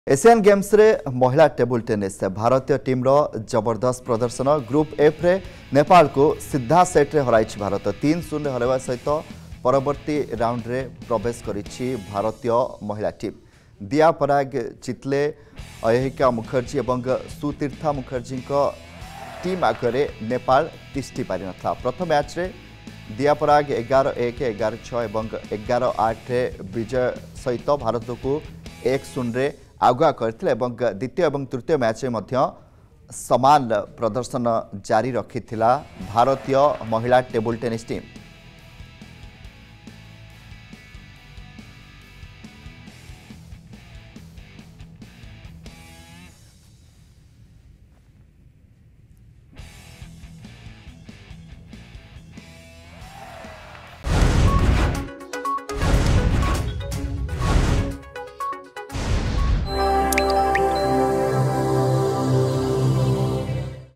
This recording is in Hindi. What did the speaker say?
एशियन गेम्स रे महिला टेबुल टेनिस भारतीय टीम रो जबरदस्त प्रदर्शन। ग्रुप एफ रे नेपाल को सीधा सेट रे हराई भारत 3-0 हरवा सहित परवर्ती राउंड रे प्रवेश करिछि भारतीय महिला टीम। दिया पराग चितले अयहिका मुखर्जी और सुतीर्था मुखर्जी टीम आगे नेपाल तिष्टि पारि नथला। प्रथम मैच रे दिया पराग 11-1 11-6 और 11-8 विजय सहित भारत को 1-0 रे आगुआ करथिले एवं द्वितीय और तृतीय मैच में समान प्रदर्शन जारी रखिथिला भारतीय महिला टेबुल टेनिस टीम।